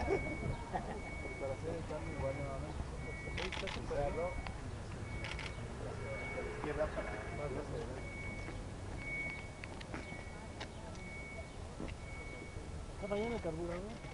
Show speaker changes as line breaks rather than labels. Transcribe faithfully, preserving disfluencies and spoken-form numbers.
Para hacer el cambio igual nuevamente. Ahí está su perro. A la izquierda para más hacia adelante.
¿Está fallando el carburador?